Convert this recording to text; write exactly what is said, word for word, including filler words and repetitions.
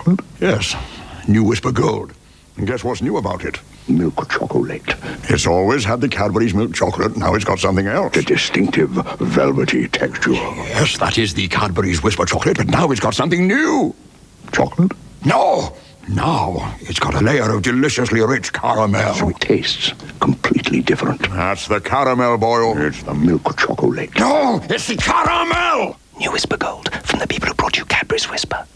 chocolate? Yes, new Wispa Gold. And guess what's new about it? Milk chocolate. It's always had the Cadbury's milk chocolate, now it's got something else. The distinctive velvety texture. Yes, that is the Cadbury's Wispa chocolate, but now it's got something new. Chocolate? No! Now it's got a layer of deliciously rich caramel. So it tastes completely different. That's the caramel, Boyle. It's the milk chocolate. No, it's the caramel! New Wispa Gold from the people who brought you Cadbury's Wispa.